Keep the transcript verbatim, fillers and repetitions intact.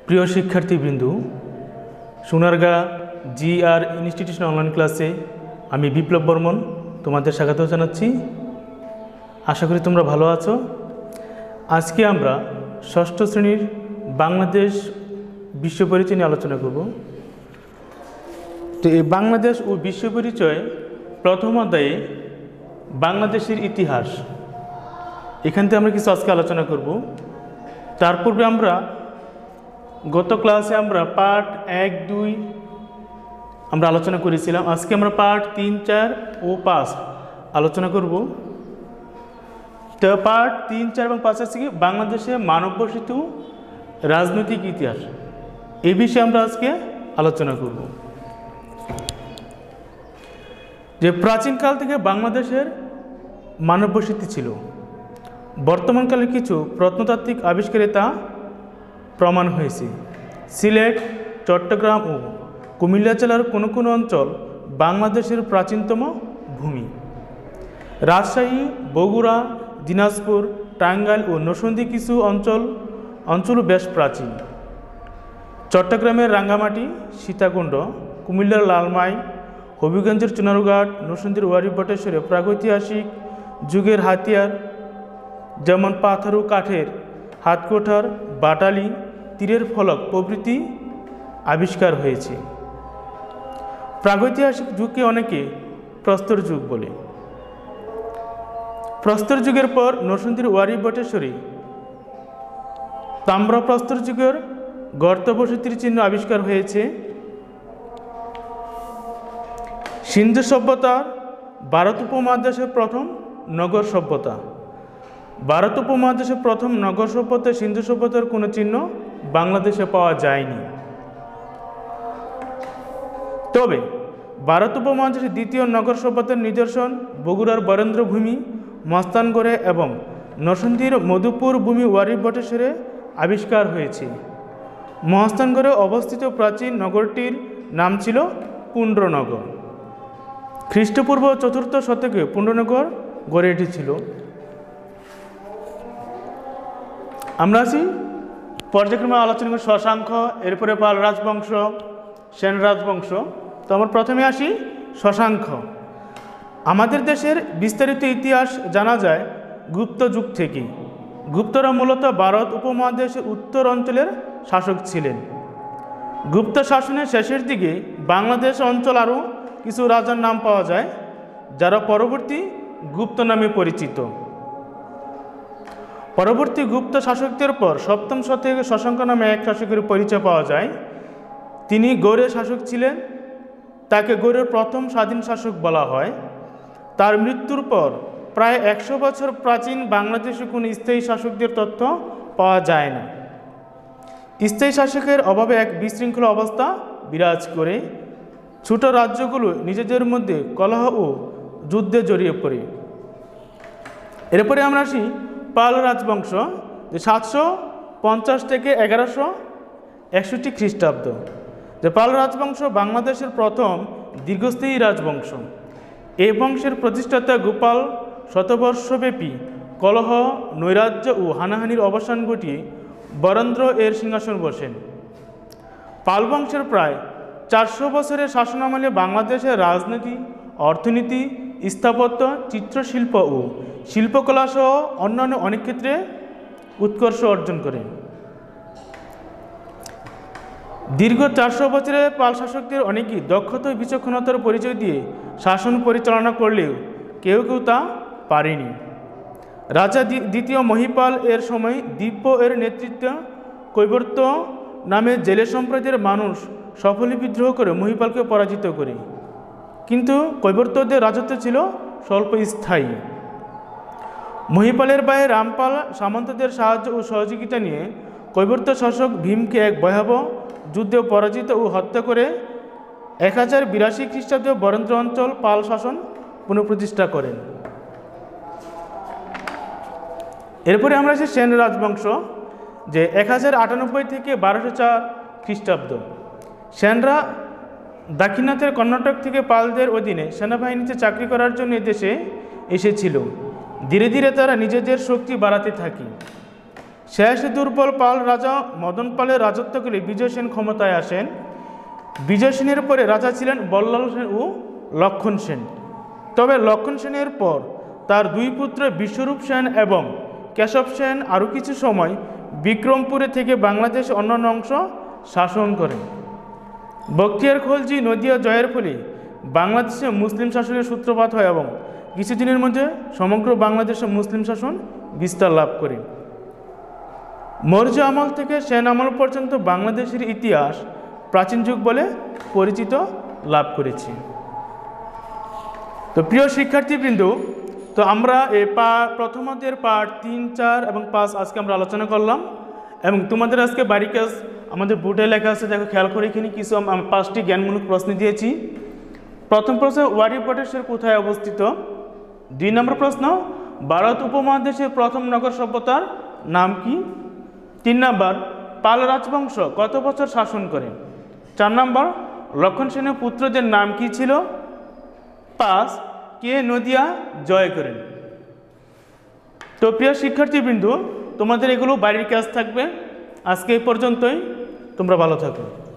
প্রিয় শিক্ষার্থীবৃন্দু, Sonargaon G R institution online ক্লাসে আমি বিপ্লব বর্মন তোমাদের স্বাগত জানাচ্ছি। আশা করি তোমরা ভালো আছো। আজকে আমরা ষষ্ঠ শ্রেণীর বাংলাদেশ বিশ্ব পরিচয় নিয়ে আলোচনা করব। তো এই বাংলাদেশ ও বিশ্ব পরিচয় প্রথম অধ্যায়ে বাংলাদেশের ইতিহাস, এখান থেকে আমরা কিছু আজকে আলোচনা করব। তার পূর্বে আমরা গত ক্লাসে আমরা পার্ট এক দুই আমরা আলোচনা করেছিলাম। আজকে আমরা পার্ট তিন চার ও পাঁচ আলোচনা করব। তো পার্ট তিন চার এবং পাঁচ আছে কি বাংলাদেশে মানববসিত রাজনৈতিক ইতিহাস, এই বিষয়ে আমরা আজকে আলোচনা করব। যে প্রাচীনকাল থেকে বাংলাদেশের মানববসতি ছিল, বর্তমানকালে কিছু প্রত্নতাত্ত্বিক আবিষ্কারে তা প্রমাণ হয়েছে। সিলেট, চট্টগ্রাম ও কুমিল্লা জেলার কোনো কোনো অঞ্চল বাংলাদেশের প্রাচীনতম ভূমি। রাজশাহী, বগুড়া, দিনাজপুর, টাঙ্গাইল ও নরসিংদী কিছু অঞ্চল অঞ্চলও বেশ প্রাচীন। চট্টগ্রামের রাঙ্গামাটি, সীতাকুণ্ড, কুমিল্লার লালমাই, হবিগঞ্জের চুনারুঘাট, নরসিংদীর ওয়ারি বটেশ্বরে প্রাগৈতিহাসিক যুগের হাতিয়ার যেমন পাথর ও কাঠের হাতকোঠার, বাটালি, তীরের ফলক প্রভৃতি আবিষ্কার হয়েছে। প্রাগৈতিহাসিক যুগকে অনেকে প্রস্তর যুগ বলে। প্রস্তর যুগের পর নরসিংদীর ওয়ারি বটেশ্বরে তাম্র প্রস্তর যুগের গর্ত বসতির চিহ্ন আবিষ্কার হয়েছে। সিন্ধু সভ্যতার ভারত উপমহাদেশের প্রথম নগর সভ্যতা। ভারত উপমহাদেশের প্রথম নগর সভ্যতায় সিন্ধু সভ্যতার কোনো চিহ্ন বাংলাদেশে পাওয়া যায়নি। তবে ভারত উপমহাদেশের দ্বিতীয় নগর সভ্যতার নিদর্শন বগুড়ার বরেন্দ্র ভূমি, মস্তানগড়ে এবং নরসিংদীর মধুপুর ভূমি ওয়ারি বটেশ্বরে আবিষ্কার হয়েছে। মহাস্থানগড়ে অবস্থিত প্রাচীন নগরটির নাম ছিল পুণ্ড্রনগর। খ্রিস্টপূর্ব চতুর্থ শতকে পুণ্ড্রনগর গড়ে উঠেছিল। আমরা আছি পর্যায়ক্রমে আলোচনা করি শশাঙ্ক, এরপরে পাল রাজবংশ, সেন রাজবংশ। তো আমরা প্রথমে আসি শশাঙ্ক। আমাদের দেশের বিস্তারিত ইতিহাস জানা যায় গুপ্ত যুগ থেকে। গুপ্তরা মূলত ভারত উপমহাদেশের উত্তর অঞ্চলের শাসক ছিলেন। গুপ্ত শাসনের শেষের দিকে বাংলাদেশ অঞ্চল আরও কিছু রাজার নাম পাওয়া যায়, যারা পরবর্তী গুপ্ত নামে পরিচিত। পরবর্তী গুপ্ত শাসকদের পর সপ্তম শতকে শশাঙ্ক নামে এক শাসকের পরিচয় পাওয়া যায়। তিনি গৌড়ের শাসক ছিলেন, তাকে গৌড়ের প্রথম স্বাধীন শাসক বলা হয়। তার মৃত্যুর পর প্রায় একশো বছর প্রাচীন বাংলাদেশে কোনো স্থায়ী শাসকদের তথ্য পাওয়া যায় না। স্থায়ী শাসকের অভাবে এক বিশৃঙ্খল অবস্থা বিরাজ করে। ছোট রাজ্যগুলো নিজেদের মধ্যে কলহ ও যুদ্ধে জড়িয়ে পড়ে। এরপরে আমরা আসি পাল রাজবংশ, যে সাতশো পঞ্চাশ থেকে এগারোশো একষট্টি খ্রিস্টাব্দ। যে পাল রাজবংশ বাংলাদেশের প্রথম দীর্ঘস্থায়ী রাজবংশ। এই বংশের প্রতিষ্ঠাতা গোপাল শতবর্ষব্যাপী কলহ, নৈরাজ্য ও হানাহানির অবসান ঘটিয়ে বরেন্দ্র এর সিংহাসন বসেন। পাল বংশের প্রায় চারশো বছরের শাসনামলে বাংলাদেশের রাজনীতি, অর্থনীতি, স্থাপত্য, চিত্রশিল্প ও শিল্পকলা সহ অন্যান্য অনেক ক্ষেত্রে উৎকর্ষ অর্জন করে। দীর্ঘ চারশো বছরে পাল শাসকদের অনেকেই দক্ষতা ও বিচক্ষণতার পরিচয় দিয়ে শাসন পরিচালনা করলেও কেউ কেউ তা পারেনি। রাজা দ্বিতীয় মহিপাল এর সময় দিব্য এর নেতৃত্বে কৈবর্ত নামে জেলে সম্প্রদায়ের মানুষ সফলে বিদ্রোহ করে মহিপালকে পরাজিত করে, কিন্তু কৈবর্তদের রাজত্ব ছিল স্বল্পস্থায়ী। মহিপালের ভাই রামপাল সামন্তদের সাহায্য ও সহযোগিতা নিয়ে কৈবর্ত শাসক ভীমকে এক ভয়াবহ যুদ্ধে পরাজিত ও হত্যা করে এক হাজার বিরাশি খ্রিস্টাব্দে বরেন্দ্র অঞ্চল পাল শাসন পুনঃপ্রতিষ্ঠা করেন। এরপরে আমরা আছি সেন রাজবংশ, যে এক হাজার আটানব্বই থেকে বারোশো চার খ্রিস্টাব্দ। সেনরা দাক্ষিণাত্যের কর্ণাটক থেকে পালদের অধীনে সেনাবাহিনীতে চাকরি করার জন্য এদেশে এসেছিল। ধীরে ধীরে তারা নিজেদের শক্তি বাড়াতে থাকে। শেষ দুর্বল পাল রাজা মদন পালের রাজত্বকালে বিজয় সেন ক্ষমতায় আসেন। বিজয় সেনের পরে রাজা ছিলেন বল্লাল সেন ও লক্ষণ সেন। তবে লক্ষণ সেনের পর তার দুই পুত্র বিশ্বরূপ সেন এবং কেশব সেন আরও কিছু সময় বিক্রমপুরে থেকে বাংলাদেশ অন্যান্য অংশ শাসন করেন। বখতিয়ার খলজি নদিয়া জয়ের ফলে বাংলাদেশে মুসলিম শাসনের সূত্রপাত হয় এবং কিছুদিনের মধ্যে সমগ্র বাংলাদেশে মুসলিম শাসন বিস্তার লাভ করে। মৌর্য আমল থেকে সেন আমল পর্যন্ত বাংলাদেশের ইতিহাস প্রাচীন যুগ বলে পরিচিত লাভ করেছে। তো প্রিয় শিক্ষার্থীবৃন্দ, তো আমরা এই পা প্রথমাদের পার্ট তিন চার এবং পাঁচ আজকে আমরা আলোচনা করলাম এবং তোমাদের আজকে বাড়ি কাজ আমাদের বোর্ডে লেখা আছে, দেখো খেয়াল করে এখানে কিছু পাঁচটি জ্ঞানমূলক প্রশ্ন দিয়েছি। প্রথম প্রশ্ন, ওয়ারিপটেশ্বর কোথায় অবস্থিত? দুই নম্বর প্রশ্ন, ভারত উপমহাদেশের প্রথম নগর সভ্যতার নাম কি? তিন নম্বর, পাল রাজবংশ কত বছর শাসন করে? চার নম্বর, লক্ষণ সেনের পুত্রদের নাম কি ছিল? পাঁচ, কে নদিয়া জয় করেন? তো প্রিয় শিক্ষার্থীবৃন্দ, তোমাদের এগুলো বাড়ির কাজ থাকবে। আজকে এই পর্যন্তই, তোমরা ভালো থাকো।